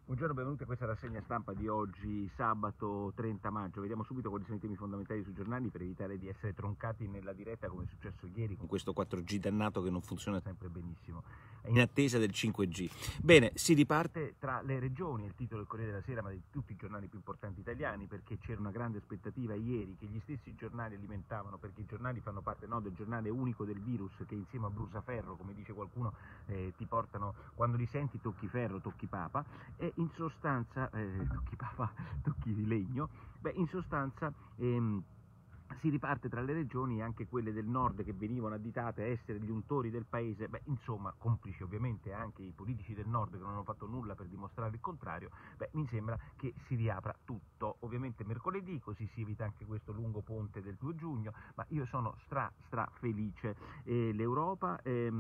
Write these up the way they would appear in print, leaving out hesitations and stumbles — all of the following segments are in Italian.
Buongiorno, benvenuti a questa rassegna stampa di oggi, sabato 30 maggio. Vediamo subito quali sono i temi fondamentali sui giornali per evitare di essere troncati nella diretta come è successo ieri con questo 4G dannato che non funziona sempre benissimo, in attesa del 5G. Bene, si riparte tra le regioni, è il titolo del Corriere della Sera, ma di tutti i giornali più importanti italiani, perché c'era una grande aspettativa ieri che gli stessi giornali alimentavano, perché i giornali fanno parte del giornale unico del virus che insieme a Brusaferro, come dice qualcuno, ti portano, quando li senti tocchi ferro, tocchi papa, e in sostanza, tocchi papa, tocchi di legno, in sostanza si riparte tra le regioni, anche quelle del nord che venivano additate a essere gli untori del paese, insomma, complici ovviamente anche i politici del nord che non hanno fatto nulla per dimostrare il contrario, mi sembra che si riapra tutto, ovviamente mercoledì, così si evita anche questo lungo ponte del 2 giugno, ma io sono stra felice. L'Europa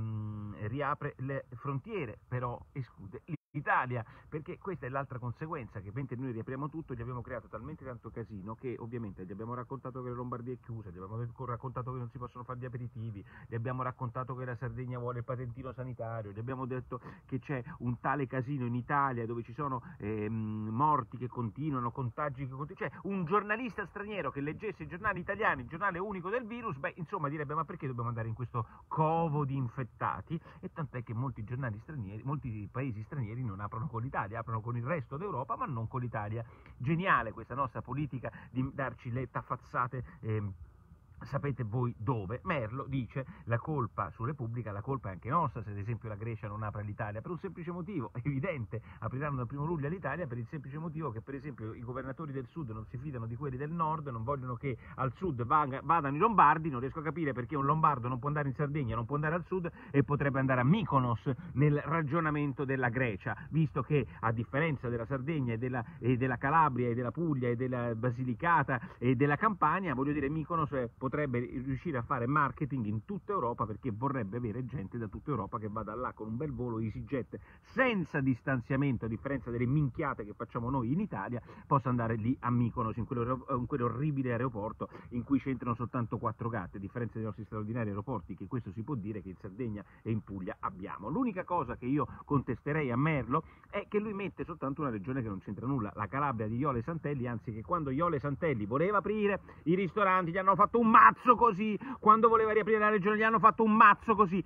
riapre le frontiere, però esclude l'Italia, perché questa è l'altra conseguenza, che mentre noi riapriamo tutto gli abbiamo creato talmente tanto casino che ovviamente gli abbiamo raccontato che la Lombardia è chiusa, gli abbiamo raccontato che non si possono fare gli aperitivi, gli abbiamo raccontato che la Sardegna vuole il patentino sanitario, gli abbiamo detto che c'è un tale casino in Italia dove ci sono morti che continuano, contagi che continuano, cioè un giornalista straniero che leggesse i giornali italiani, il giornale unico del virus, insomma direbbe: ma perché dobbiamo andare in questo covo di infettati? E tant'è che molti giornali stranieri, molti paesi stranieri non aprono con l'Italia, aprono con il resto d'Europa ma non con l'Italia. Geniale questa nostra politica di darci le taffazzate. Sapete voi dove? Merlo dice: la colpa su Repubblica, la colpa è anche nostra se ad esempio la Grecia non apre l'Italia, per un semplice motivo, è evidente, apriranno dal 1 luglio all'Italia per il semplice motivo che per esempio i governatori del sud non si fidano di quelli del nord, non vogliono che al sud vadano i lombardi. Non riesco a capire perché un lombardo non può andare in Sardegna, non può andare al sud e potrebbe andare a Mykonos nel ragionamento della Grecia, visto che a differenza della Sardegna e della Calabria e della Puglia e della Basilicata e della Campania, voglio dire, Mykonos potrebbe riuscire a fare marketing in tutta Europa, perché vorrebbe avere gente da tutta Europa che vada là con un bel volo EasyJet senza distanziamento, a differenza delle minchiate che facciamo noi in Italia, possa andare lì a Mykonos, in quell'orribile aeroporto in cui c'entrano soltanto 4 gatti, a differenza dei nostri straordinari aeroporti, che questo si può dire che in Sardegna e in Puglia abbiamo. L'unica cosa che io contesterei a Merlo è che lui mette soltanto una regione che non c'entra nulla, la Calabria di Jole Santelli, anzi che quando Jole Santelli voleva aprire i ristoranti gli hanno fatto un mazzo così, quando voleva riaprire la regione gli hanno fatto un mazzo così.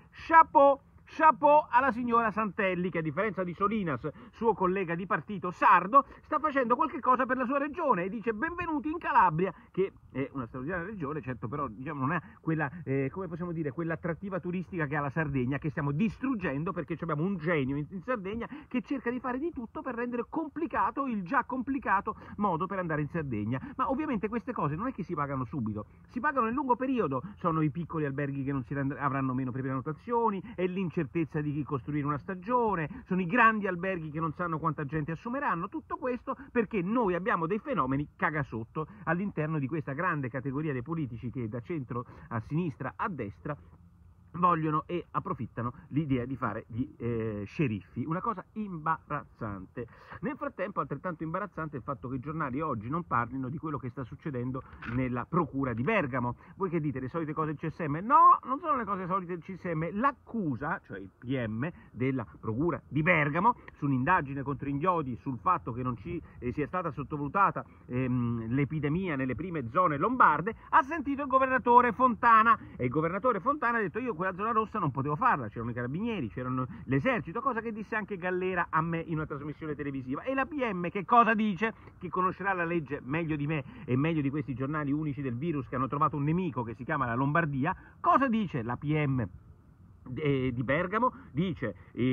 Chapeau alla signora Santelli, che a differenza di Solinas, suo collega di partito sardo, sta facendo qualche cosa per la sua regione e dice: benvenuti in Calabria, che è una straordinaria regione, certo, però diciamo non è quella, come possiamo dire, quell'attrattiva turistica che ha la Sardegna, che stiamo distruggendo, perché abbiamo un genio in Sardegna che cerca di fare di tutto per rendere complicato il già complicato modo per andare in Sardegna. Ma ovviamente queste cose non è che si pagano subito, si pagano nel lungo periodo. Sono i piccoli alberghi che non avranno meno prenotazioni, è l'incertezza di costruire una stagione, sono i grandi alberghi che non sanno quanta gente assumeranno. Tutto questo perché noi abbiamo dei fenomeni cagasotto all'interno di questa grande categoria dei politici che da centro a sinistra a destra vogliono e approfittano l'idea di fare gli sceriffi, una cosa imbarazzante. Nel frattempo, altrettanto imbarazzante è il fatto che i giornali oggi non parlino di quello che sta succedendo nella procura di Bergamo. Voi che dite, le solite cose del CSM? No, non sono le cose solite del CSM. L'accusa, cioè il PM della procura di Bergamo, su un'indagine contro Ignodi, sul fatto che non sia stata sottovalutata l'epidemia nelle prime zone lombarde, ha sentito il governatore Fontana, e il governatore Fontana ha detto: io quella zona rossa non potevo farla, c'erano i carabinieri, c'erano l'esercito, cosa che disse anche Gallera a me in una trasmissione televisiva. E la PM che cosa dice? Chi conoscerà la legge meglio di me e meglio di questi giornali unici del virus che hanno trovato un nemico che si chiama la Lombardia, cosa dice la PM di Bergamo? Dice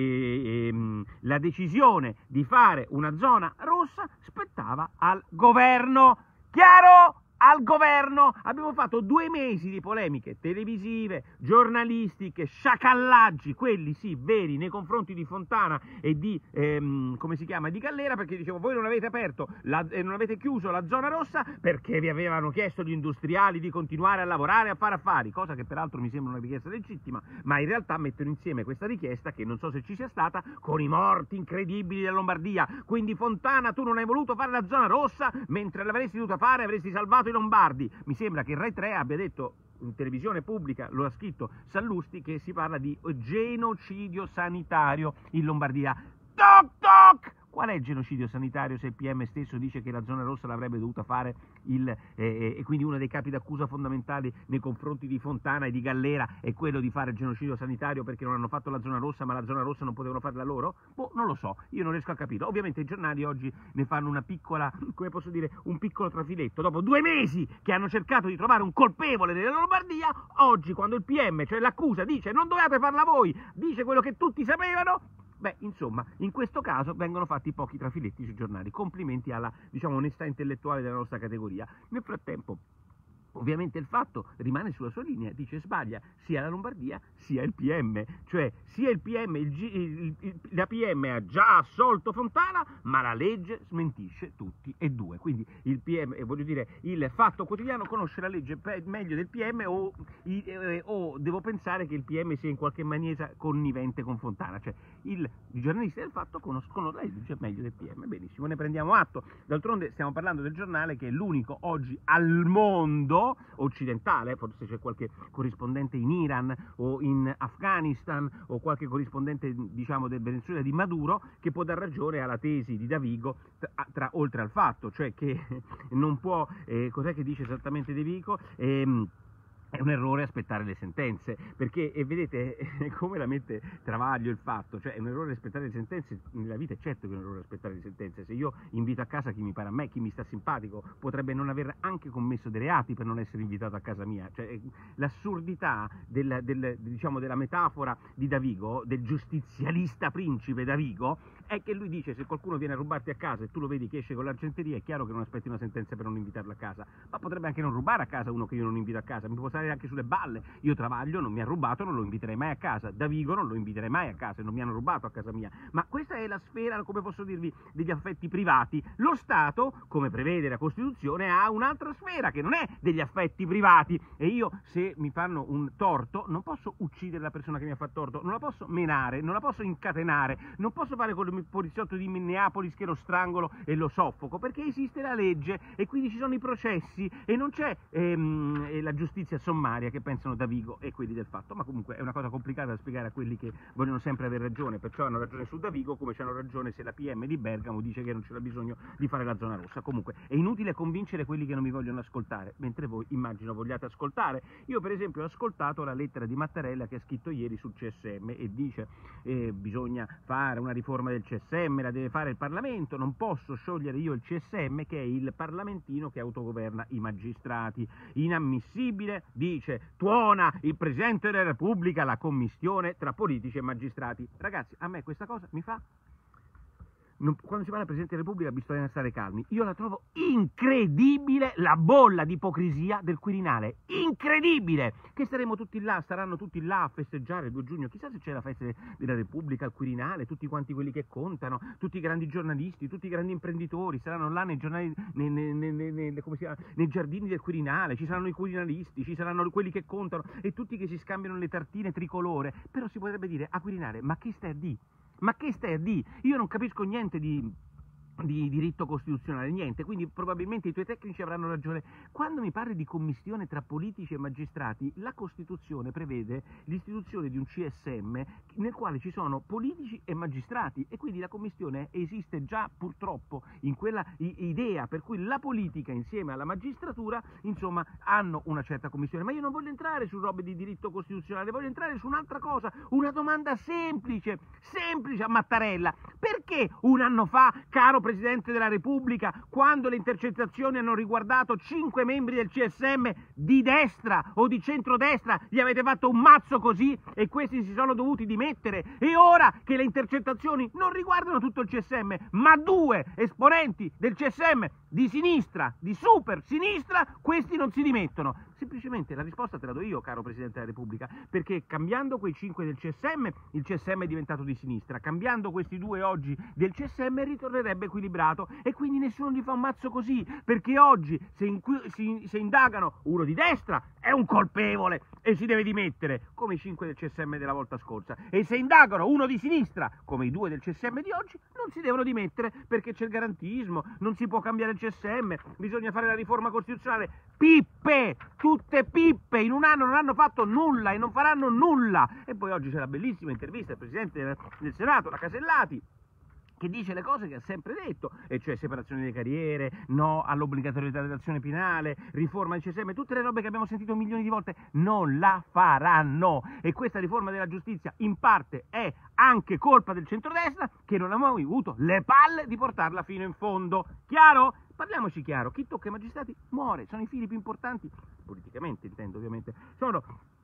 la decisione di fare una zona rossa spettava al governo. Chiaro? Al governo. Abbiamo fatto 2 mesi di polemiche televisive, giornalistiche, sciacallaggi, quelli sì, veri, nei confronti di Fontana e di, di Gallera, perché dicevo: voi non avete aperto, non avete chiuso la zona rossa perché vi avevano chiesto gli industriali di continuare a lavorare, a fare affari, cosa che peraltro mi sembra una richiesta legittima, ma in realtà mettono insieme questa richiesta, che non so se ci sia stata, con i morti incredibili della Lombardia. Quindi Fontana, tu non hai voluto fare la zona rossa, mentre l'avresti dovuta fare avresti salvato i lombardi. Mi sembra che il Rai 3 abbia detto in televisione pubblica, lo ha scritto Sallusti, che si parla di genocidio sanitario in Lombardia. Toc toc! Qual è il genocidio sanitario se il PM stesso dice che la zona rossa l'avrebbe dovuta fare e quindi uno dei capi d'accusa fondamentali nei confronti di Fontana e di Gallera è quello di fare il genocidio sanitario perché non hanno fatto la zona rossa, ma la zona rossa non potevano farla loro? Boh, non lo so, io non riesco a capire. Ovviamente i giornali oggi ne fanno una piccola, come posso dire, un piccolo trafiletto. Dopo 2 mesi che hanno cercato di trovare un colpevole nella Lombardia, oggi quando il PM, cioè l'accusa, dice non dovevate farla voi, dice quello che tutti sapevano, beh, insomma, in questo caso vengono fatti pochi trafiletti sui giornali. Complimenti alla, diciamo, onestà intellettuale della nostra categoria. Nel frattempo, ovviamente il fatto rimane sulla sua linea, dice sbaglia sia la Lombardia sia il PM, cioè sia il PM, la PM ha già assolto Fontana, ma la legge smentisce tutti e due, quindi il PM, voglio dire, il Fatto Quotidiano conosce la legge meglio del PM o devo pensare che il PM sia in qualche maniera connivente con Fontana, cioè i giornalisti del Fatto conoscono la legge meglio del PM, benissimo, ne prendiamo atto, d'altronde stiamo parlando del giornale che è l'unico oggi al mondo occidentale, forse c'è qualche corrispondente in Iran o in Afghanistan o qualche corrispondente, diciamo, del Venezuela di Maduro, che può dar ragione alla tesi di Davigo oltre al fatto, cioè che non può, cos'è che dice esattamente Davigo? È un errore aspettare le sentenze, perché vedete come la mette Travaglio il Fatto, cioè è un errore aspettare le sentenze, nella vita è certo che è un errore aspettare le sentenze, se io invito a casa chi mi pare a me, chi mi sta simpatico, potrebbe non aver anche commesso dei reati per non essere invitato a casa mia, cioè l'assurdità diciamo, della metafora di Davigo, del giustizialista principe Davigo, è che lui dice se qualcuno viene a rubarti a casa e tu lo vedi che esce con l'argenteria, è chiaro che non aspetti una sentenza per non invitarlo a casa, ma potrebbe anche non rubare a casa uno che io non invito a casa, mi può stare anche sulle balle, io Travaglio non mi ha rubato, non lo inviterei mai a casa, Davigo non lo inviterei mai a casa, non mi hanno rubato a casa mia, ma questa è la sfera, come posso dirvi, degli affetti privati. Lo Stato, come prevede la Costituzione, ha un'altra sfera che non è degli affetti privati e io, se mi fanno un torto, non posso uccidere la persona che mi ha fatto torto, non la posso menare, non la posso incatenare, non posso fare come il poliziotto di Minneapolis che lo strangolo e lo soffoco, perché esiste la legge e quindi ci sono i processi e non c'è la giustizia sommaria che pensano Davigo e quelli del Fatto, ma comunque è una cosa complicata da spiegare a quelli che vogliono sempre aver ragione, perciò hanno ragione su Davigo come c'hanno ragione se la PM di Bergamo dice che non c'era bisogno di fare la zona rossa. Comunque è inutile convincere quelli che non mi vogliono ascoltare, mentre voi immagino vogliate ascoltare. Io per esempio ho ascoltato la lettera di Mattarella che ha scritto ieri sul CSM e dice bisogna fare una riforma del CSM, la deve fare il Parlamento, non posso sciogliere io il CSM che è il parlamentino che autogoverna i magistrati, inammissibile, dice, tuona il Presidente della Repubblica la commistione tra politici e magistrati. Ragazzi, a me questa cosa mi fa... quando si parla del Presidente della Repubblica bisogna stare calmi, io la trovo incredibile la bolla di ipocrisia del Quirinale, incredibile, che saranno tutti là a festeggiare il 2 giugno, chissà se c'è la festa della Repubblica al Quirinale, tutti quanti quelli che contano, tutti i grandi giornalisti, tutti i grandi imprenditori, saranno là nei giornali, come si chiama, nei giardini del Quirinale, ci saranno i quirinalisti, ci saranno quelli che contano e tutti che si scambiano le tartine tricolore, però si potrebbe dire a Quirinale, ma che stai a dire? Ma che stai a dire? Io non capisco niente di diritto costituzionale, niente, quindi probabilmente i tuoi tecnici avranno ragione. Quando mi parli di commistione tra politici e magistrati, la Costituzione prevede l'istituzione di un CSM nel quale ci sono politici e magistrati e quindi la commistione esiste già purtroppo in quella idea per cui la politica insieme alla magistratura insomma hanno una certa commissione, ma io non voglio entrare su robe di diritto costituzionale, voglio entrare su un'altra cosa, una domanda semplice a Mattarella: perché un anno fa, caro Presidente della Repubblica, quando le intercettazioni hanno riguardato 5 membri del CSM di destra o di centrodestra, gli avete fatto un mazzo così e questi si sono dovuti dimettere, e ora che le intercettazioni non riguardano tutto il CSM, ma 2 esponenti del CSM di sinistra, di super sinistra, questi non si dimettono? Semplicemente la risposta te la do io, caro Presidente della Repubblica, perché cambiando quei 5 del CSM, il CSM è diventato di sinistra, cambiando questi 2 oggi del CSM ritornerebbe equilibrato e quindi nessuno gli fa un mazzo così, perché oggi se indagano uno di destra è un colpevole e si deve dimettere, come i 5 del CSM della volta scorsa, e se indagano uno di sinistra, come i 2 del CSM di oggi, non si devono dimettere perché c'è il garantismo, non si può cambiare il CSM, bisogna fare la riforma costituzionale. Pippe, tutte pippe, in un anno non hanno fatto nulla e non faranno nulla. E poi oggi c'è la bellissima intervista del Presidente del Senato, la Casellati, che dice le cose che ha sempre detto, e cioè separazione delle carriere, no all'obbligatorietà dell'azione penale, riforma del CSM, tutte le robe che abbiamo sentito milioni di volte, non la faranno. E questa riforma della giustizia in parte è anche colpa del centrodestra, che non abbiamo avuto le palle di portarla fino in fondo. Chiaro? Parliamoci chiaro, chi tocca i magistrati muore, sono i fili più importanti, politicamente intendo ovviamente, sono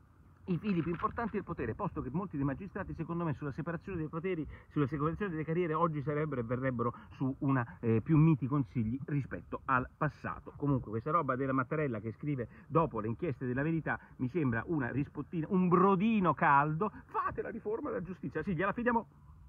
i fili più importanti del potere, posto che molti dei magistrati, secondo me, sulla separazione dei poteri, sulla separazione delle carriere, oggi sarebbero e verrebbero su una più miti consigli rispetto al passato. Comunque questa roba della Mattarella che scrive dopo le inchieste della Verità mi sembra una rispottina, un brodino caldo. Fate la riforma della giustizia, sì, gliela fidiamo.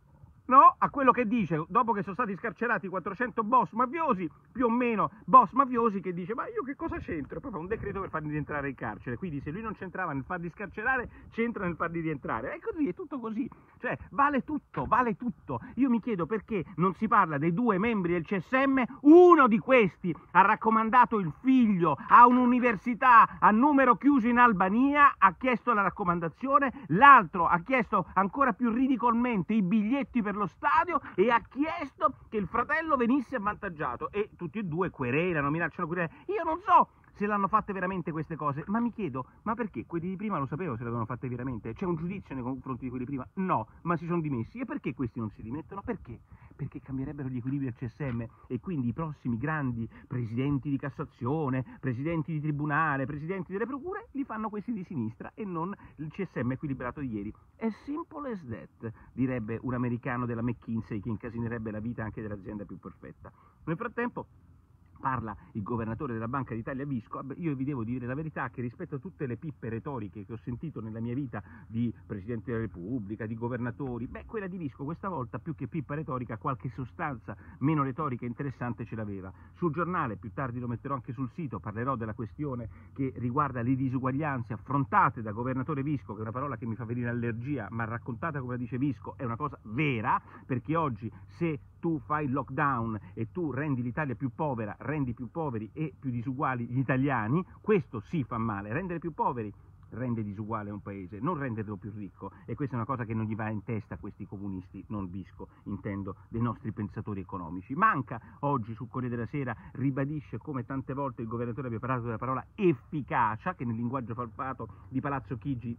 No, a quello che dice, dopo che sono stati scarcerati 400 boss mafiosi, più o meno boss mafiosi, che dice, ma io che cosa c'entro? Poi fa un decreto per farli rientrare in carcere, quindi se lui non c'entrava nel farli scarcerare, c'entra nel farli rientrare. È così, è tutto così, cioè vale tutto, vale tutto. Io mi chiedo perché non si parla dei 2 membri del CSM, uno di questi ha raccomandato il figlio a un'università a numero chiuso in Albania, ha chiesto la raccomandazione, l'altro ha chiesto ancora più ridicolmente i biglietti per lo stadio e ha chiesto che il fratello venisse avvantaggiato, e tutti e 2 querelano, minacciano querele. Io non so se l'hanno fatte veramente queste cose, ma mi chiedo, ma perché quelli di prima lo sapevo se le avevano fatte veramente? C'è un giudizio nei confronti di quelli di prima? No, ma si sono dimessi. E perché questi non si dimettono? Perché? Perché cambierebbero gli equilibri del CSM e quindi i prossimi grandi presidenti di Cassazione, presidenti di Tribunale, presidenti delle procure li fanno questi di sinistra e non il CSM equilibrato di ieri. As simple as that, direbbe un americano della McKinsey che incasinerebbe la vita anche dell'azienda più perfetta. Nel frattempo parla il governatore della Banca d'Italia Visco. Io vi devo dire la verità che rispetto a tutte le pippe retoriche che ho sentito nella mia vita di Presidente della Repubblica, di governatori, quella di Visco questa volta più che pippa retorica qualche sostanza meno retorica interessante ce l'aveva. Sul giornale, più tardi lo metterò anche sul sito, parlerò della questione che riguarda le disuguaglianze affrontate da governatore Visco, che è una parola che mi fa venire allergia, ma raccontata come la dice Visco è una cosa vera, perché oggi se tu fai il lockdown e tu rendi l'Italia più povera, rendi più poveri e più disuguali gli italiani, questo sì fa male. Rendere più poveri rende disuguale un paese, non renderlo più ricco, e questa è una cosa che non gli va in testa a questi comunisti, non Visco, intendo, dei nostri pensatori economici. Manca oggi sul Corriere della Sera, ribadisce come tante volte il governatore abbia parlato della parola efficacia, che nel linguaggio falpato di Palazzo Chigi,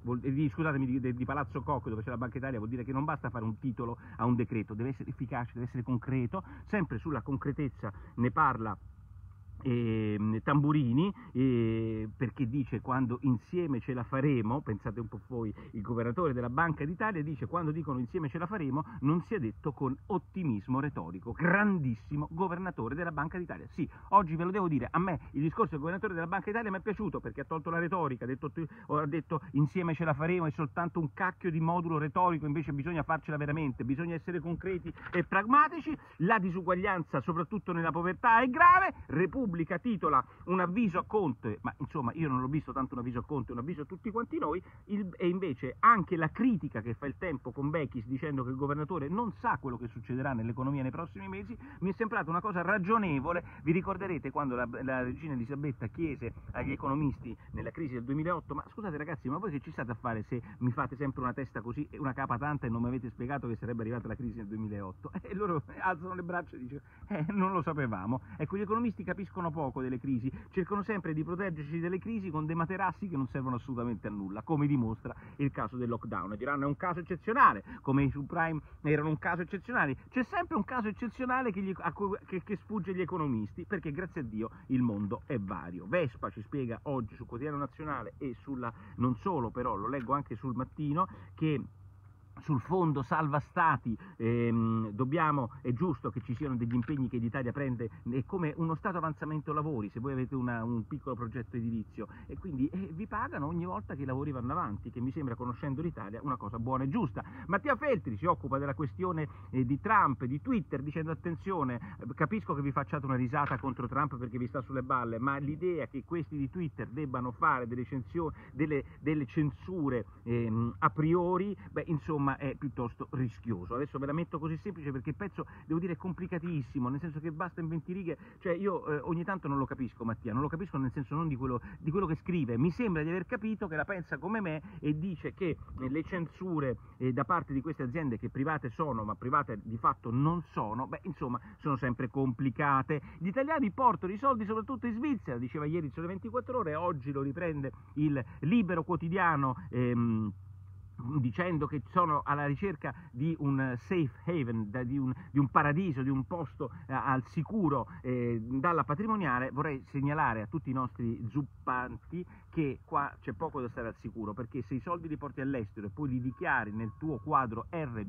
di Palazzo Koch, dove c'è la Banca Italia, vuol dire che non basta fare un titolo a un decreto, deve essere efficace, deve essere concreto. Sempre sulla concretezza ne parla Tamburini, perché dice quando insieme ce la faremo, pensate un po' voi, il governatore della Banca d'Italia dice quando dicono insieme ce la faremo non sia detto con ottimismo retorico. Grandissimo governatore della Banca d'Italia. Sì, oggi ve lo devo dire, a me il discorso del governatore della Banca d'Italia mi è piaciuto perché ha tolto la retorica, ha detto insieme ce la faremo, è soltanto un cacchio di modulo retorico, invece bisogna farcela veramente, bisogna essere concreti e pragmatici. La disuguaglianza soprattutto nella povertà è grave. Repubblica titola un avviso a Conte, ma insomma io non l'ho visto tanto un avviso a Conte, un avviso a tutti quanti noi, e invece anche la critica che fa il Tempo con Bechis dicendo che il governatore non sa quello che succederà nell'economia nei prossimi mesi, mi è sembrata una cosa ragionevole. Vi ricorderete quando la regina Elisabetta chiese agli economisti nella crisi del 2008, ma scusate ragazzi, ma voi che ci state a fare se mi fate sempre una testa così e una capa tanta e non mi avete spiegato che sarebbe arrivata la crisi nel 2008? E loro alzano le braccia e dicono non lo sapevamo. Ecco, gli economisti capiscono poco delle crisi, cercano sempre di proteggerci dalle crisi con dei materassi che non servono assolutamente a nulla, come dimostra il caso del lockdown. Diranno è un caso eccezionale, come i subprime erano un caso eccezionale. C'è sempre un caso eccezionale che sfugge agli economisti, perché grazie a Dio il mondo è vario. Vespa ci spiega oggi sul Quotidiano Nazionale e non solo, però lo leggo anche sul Mattino, che sul fondo salva stati è giusto che ci siano degli impegni che l'Italia prende, è come uno stato avanzamento lavori, se voi avete un piccolo progetto edilizio, e quindi vi pagano ogni volta che i lavori vanno avanti, che mi sembra, conoscendo l'Italia, una cosa buona e giusta. Mattia Feltri si occupa della questione di Trump, di Twitter, dicendo attenzione, capisco che vi facciate una risata contro Trump perché vi sta sulle balle, ma l'idea che questi di Twitter debbano fare delle censure a priori, insomma insomma è piuttosto rischioso. Adesso ve la metto così semplice perché il pezzo, devo dire, è complicatissimo, nel senso che basta in 20 righe, cioè io ogni tanto non lo capisco, Mattia, non lo capisco nel senso non di quello che scrive, mi sembra di aver capito che la pensa come me e dice che le censure da parte di queste aziende, che private sono ma private di fatto non sono, beh insomma sono sempre complicate. Gli italiani portano i soldi soprattutto in Svizzera, diceva ieri il Sole 24 Ore, oggi lo riprende il Libero Quotidiano, dicendo che sono alla ricerca di un safe haven, di un paradiso, di un posto al sicuro dalla patrimoniale. Vorrei segnalare a tutti i nostri zuppanti che qua c'è poco da stare al sicuro, perché se i soldi li porti all'estero e poi li dichiari nel tuo quadro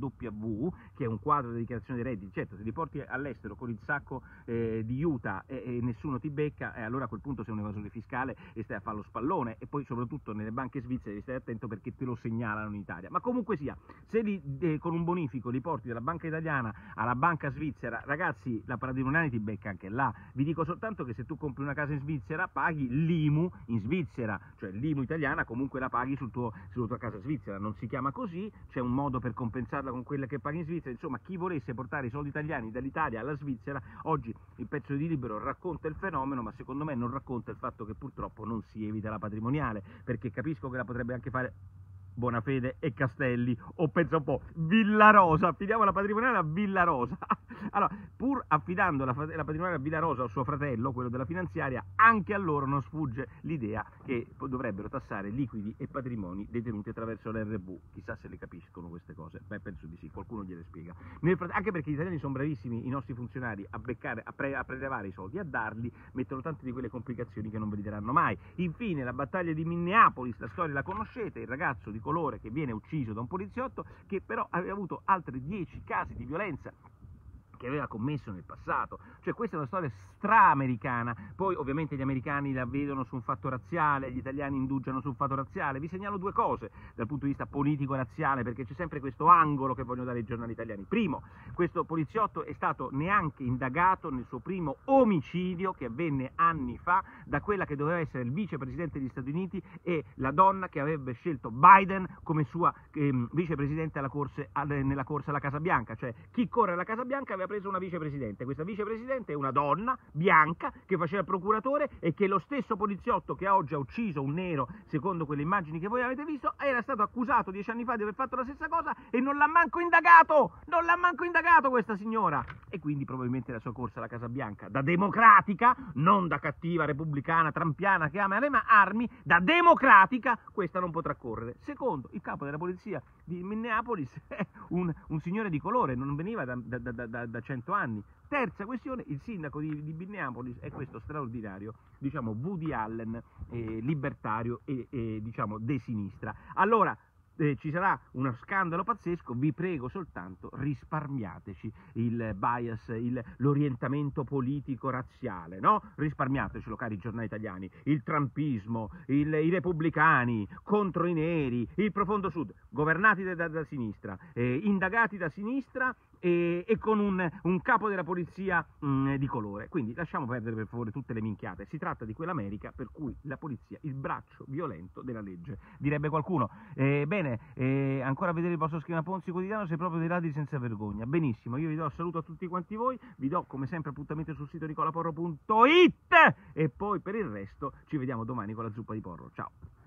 RW, che è un quadro di dichiarazione dei redditi, certo, se li porti all'estero con il sacco di Utah e nessuno ti becca, allora a quel punto sei un evasore fiscale e stai a fare lo spallone, e poi soprattutto nelle banche svizzere devi stare attento perché te lo segnalano in Italia. Ma comunque sia, se con un bonifico li porti dalla banca italiana alla banca svizzera, ragazzi, la patrimoniale ti becca anche là. Vi dico soltanto che se tu compri una casa in Svizzera paghi l'IMU in Svizzera, cioè l'IMU italiana comunque la paghi sulla tua casa svizzera, non si chiama così, c'è un modo per compensarla con quella che paghi in Svizzera. Insomma, chi volesse portare i soldi italiani dall'Italia alla Svizzera, oggi il pezzo di Libero racconta il fenomeno, ma secondo me non racconta il fatto che purtroppo non si evita la patrimoniale, perché capisco che la potrebbe anche fare Bonafede e Castelli, o pensa un po', Villarosa, affidiamo la patrimoniale a Villarosa. Allora, pur affidando la patrimoniale a Villarosa o suo fratello, quello della finanziaria, anche a loro non sfugge l'idea che dovrebbero tassare liquidi e patrimoni detenuti attraverso l'RV. Chissà se le capiscono queste cose. Beh, penso di sì, qualcuno gliele spiega. Anche perché gli italiani sono bravissimi, i nostri funzionari, a prelevare i soldi, a darli, mettono tante di quelle complicazioni che non ve li daranno mai. Infine, la battaglia di Minneapolis, la storia la conoscete, il ragazzo di colore che viene ucciso da un poliziotto, che però aveva avuto altri 10 casi di violenza che aveva commesso nel passato. Cioè questa è una storia stra-americana. Poi ovviamente gli americani la vedono su un fatto razziale, gli italiani indugiano su un fatto razziale. Vi segnalo due cose dal punto di vista politico-razziale, perché c'è sempre questo angolo che vogliono dare i giornali italiani. Primo, questo poliziotto è stato neanche indagato nel suo primo omicidio, che avvenne anni fa, da quella che doveva essere il vicepresidente degli Stati Uniti e la donna che avrebbe scelto Biden come sua vicepresidente nella corsa alla Casa Bianca. Cioè chi corre alla Casa Bianca aveva preso una vicepresidente. Questa vicepresidente è una donna bianca che faceva il procuratore, e che lo stesso poliziotto che oggi ha ucciso un nero, secondo quelle immagini che voi avete visto, era stato accusato 10 anni fa di aver fatto la stessa cosa e non l'ha manco indagato! Non l'ha manco indagato questa signora! E quindi probabilmente la sua corsa alla Casa Bianca, da democratica, non da cattiva repubblicana trampiana che ama le armi, da democratica, questa non potrà correre. Secondo, il capo della polizia di Minneapolis è un signore di colore, non veniva da 100 anni. Terza questione, il sindaco di Minneapolis è questo straordinario, diciamo, Woody Allen, libertario e diciamo de sinistra. Allora, ci sarà uno scandalo pazzesco, vi prego soltanto risparmiateci il bias, l'orientamento politico razziale, no? Risparmiatecelo, cari giornali italiani, il trumpismo, i repubblicani contro i neri, il profondo sud, governati da sinistra, indagati da sinistra e con un capo della polizia di colore. Quindi lasciamo perdere per favore tutte le minchiate, si tratta di quell'America per cui la polizia, il braccio violento della legge, direbbe qualcuno. Bene, ancora a vedere il vostro schema Ponzi quotidiano, sei proprio dei ladri senza vergogna. Benissimo, io vi do saluto a tutti quanti voi, vi do come sempre appuntamento sul sito nicolaporro.it e poi per il resto ci vediamo domani con la zuppa di porro. Ciao!